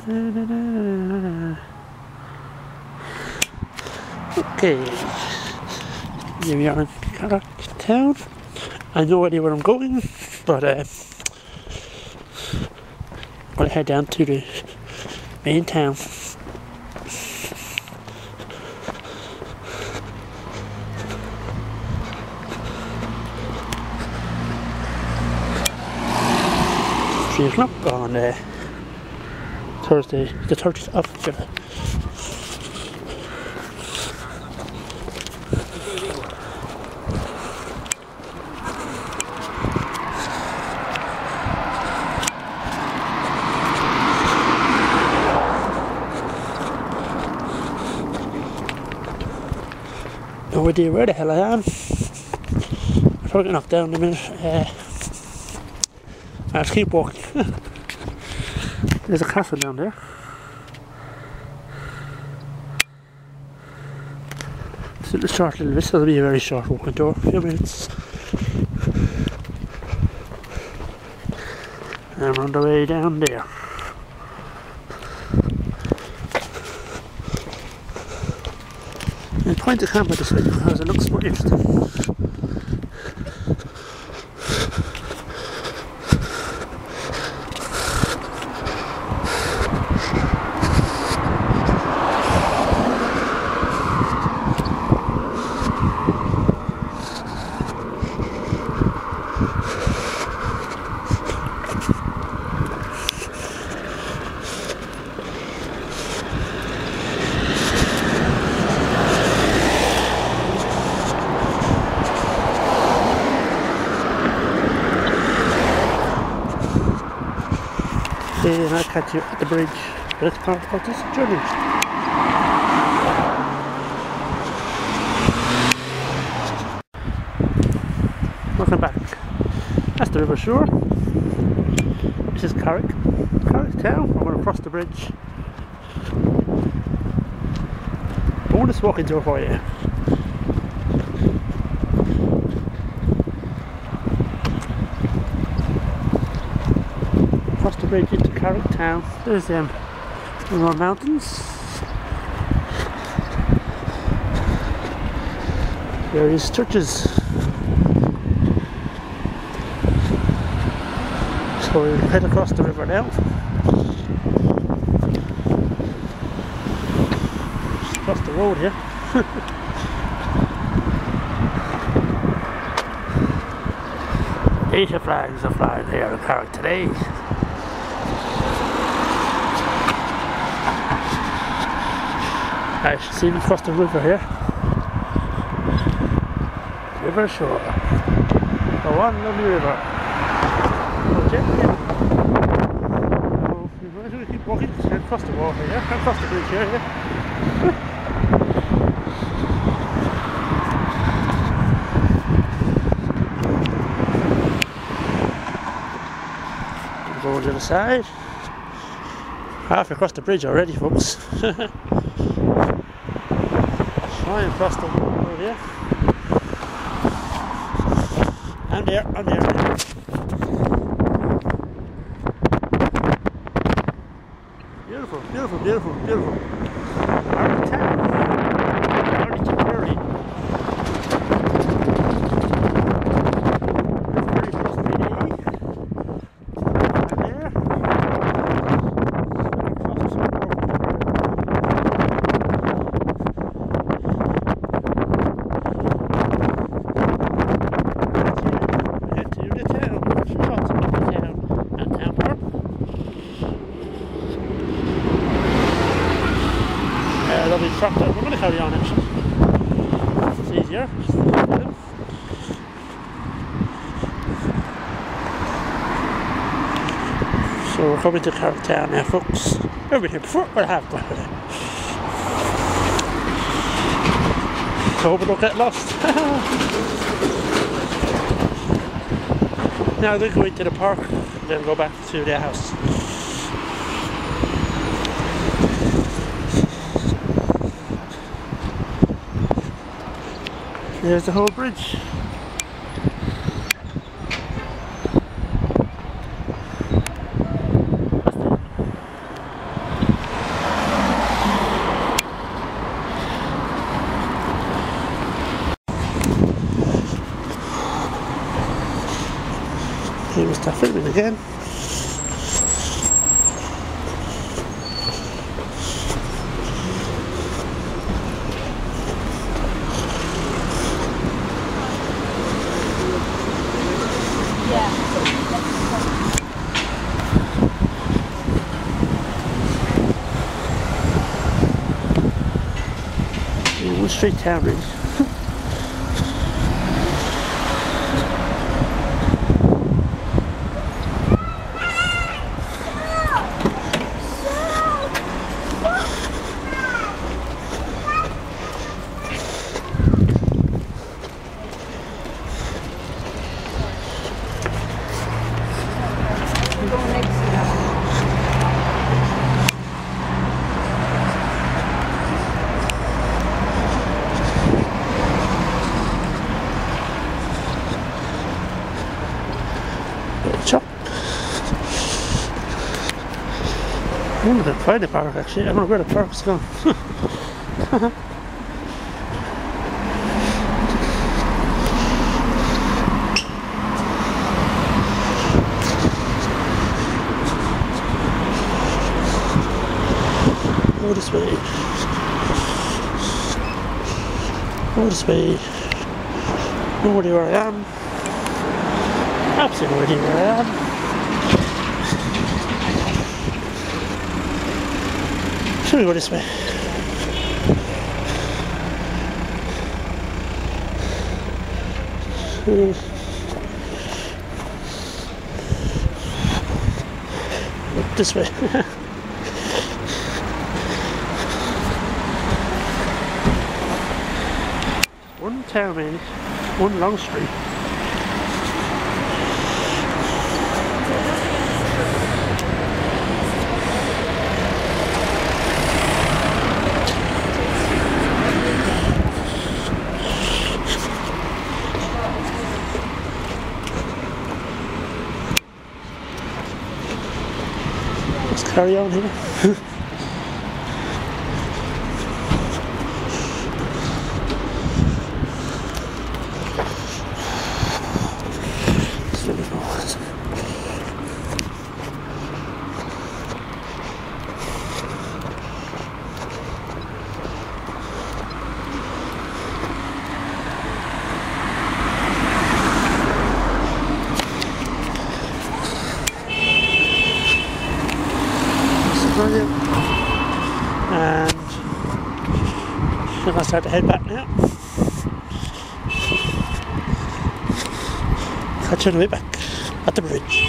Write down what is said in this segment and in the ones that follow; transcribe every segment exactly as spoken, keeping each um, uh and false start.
Okay, here we are in Carrick Town. I have no idea where I'm going, but uh, I'm going to head down to the main town. Three o'clock on uh, Thursday, the thirtieth of July. No idea where the hell I am. I'm probably knocked down in a minute. Uh, I'll just keep walking. There's a castle down there. It's a short little bit, so it'll be a very short walking tour, a few minutes. And I'm on the way down there. And point the camera this way because it looks more interesting. And I'll catch you at the bridge. That's part of this journey. Welcome back. That's the river shore. This is Carrick. Carrick Town. I'm going to cross the bridge. Bonus walking tour for you. Across the bridge into Carrick Town. There's um, the more mountains. Various churches. So we'll head across the river now. Just across the road here. Asia flags are flying here in Carrick today. I should see them across the river here. River shore. The one lovely river. Oh, gently. Oh, we might as well keep walking across the water here. Across the bridge here. Yeah. Go over to the side. Half across the bridge already, folks. Flying across the road here. I'm there, I'm there. Beautiful, beautiful, beautiful, beautiful. Carrick Town. Carrick to Prairie. Very close to me. I'm there. Across the road. Lovely truck there. We're going to carry on actually. It's easier. So we're coming to Carrick Town now, folks. We've been here before, but I have been here. So hope we don't get lost. Now they're going to the park and then go back to their house. There's the whole bridge. we'll start filming again. One straight town really. Chop. I wonder if I can find the park actually. I don't know where the park's gone. Go this way. Go this way. No idea where I am. Absolutely no idea where I am. Should we go this way? Hmm. This way. One town in, one long street. Let's carry on here. And I'm going to start to head back now. Catch you on the way back at the bridge.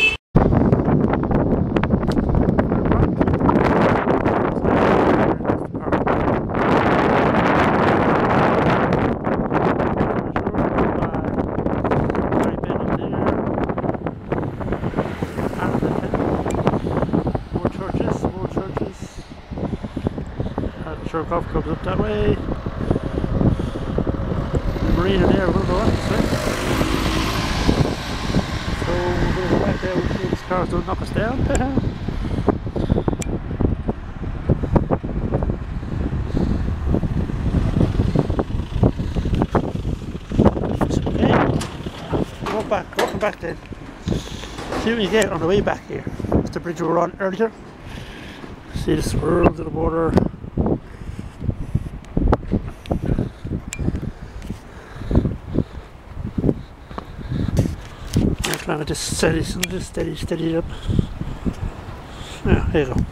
Golf clubs up that way. Marina there, we're going to go up this way. So we're going to go back there, we'll see if these cars don't knock us down. Okay, go back, walking back then. See what you get on the way back here. That's the bridge we were on earlier. See the swirls of the water. Trying to just steady, just steady, steady it up. Yeah, there you go.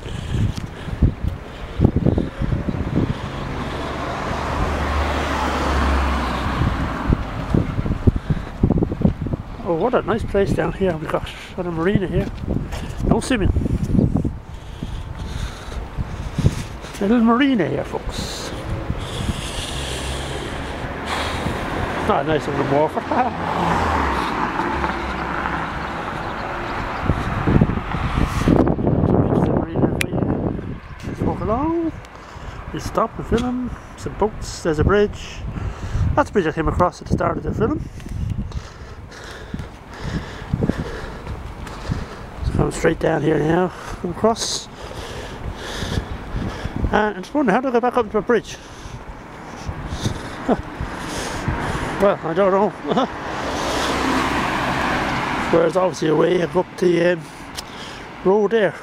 Oh, what a nice place down here we've got. Got a marina here. No swimming. A little marina here, folks. Not a nice little water. Along. You stop and film. Some boats. There's a bridge. That's the bridge I came across at the start of the film. So come straight down here now. Come across. And I'm just wondering how do I go back up to a bridge? Huh. Well, I don't know. Whereas obviously a way up the um, road there.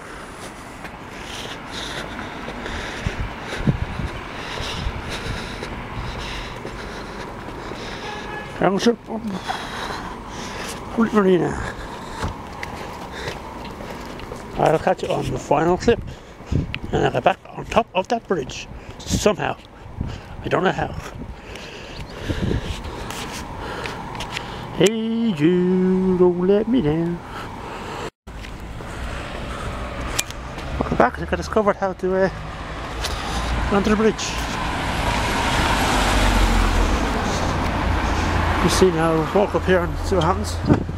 Township Marina. I'll catch it on the final clip and I'll get back on top of that bridge somehow. I don't know how. Hey Jude, don't let me down. Welcome back. I think I discovered how to uh, get onto the bridge. You see now, walk up here and see what happens.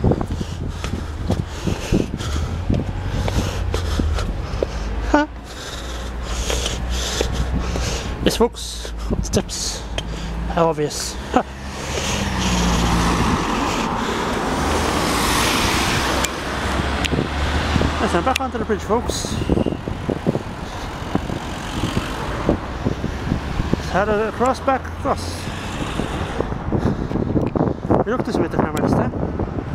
Huh. Yes folks, up the steps. How obvious. Huh. Yes, I'm back onto the bridge folks. Had to cross back across. We look this way at the camera this time.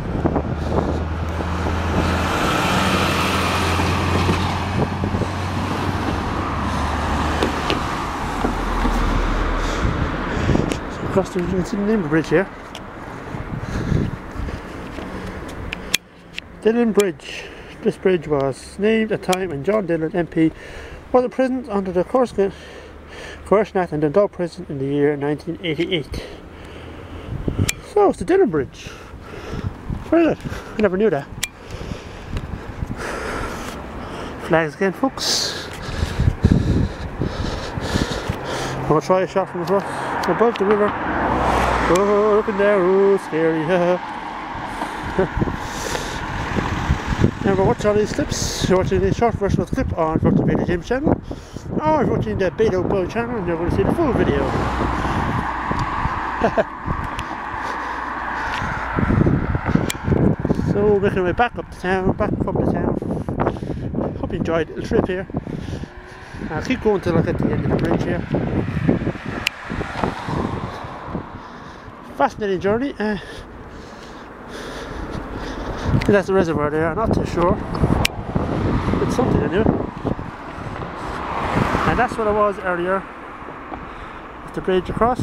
So across the, you can see the name of the bridge here. Dillon Bridge. This bridge was named at a time when John Dillon M P was imprisoned under the Coercion Act in Dundalk prison in the year nineteen eighty-eight. So it's the Dillon Bridge. Very good. I never knew that. Flags again folks. I'm going to try a shot from above, above the river. Oh, up in there, oh scary. Now, watch all these clips. You're watching the short version of the clip on Virtual Beta James channel, or if you're watching the Beta Boy channel and you're going to see the full video. So, making my way back up the town, back from the town. Hope you enjoyed the little trip here. I'll keep going till I get to the end of the bridge here. Fascinating journey. Uh, That's the reservoir there, I'm not too sure. It's something anyway. And that's what I was earlier. With the bridge across.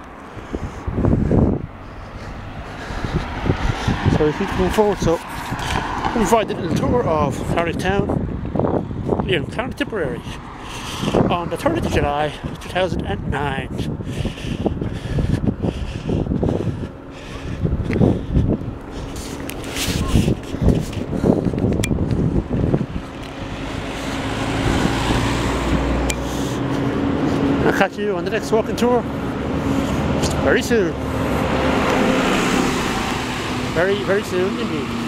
So we keep going forward. So we provided a little tour of Carricktown here in County Tipperary on the thirtieth of July two thousand nine. I'll catch you on the next walking tour very soon. Very, very soon indeed.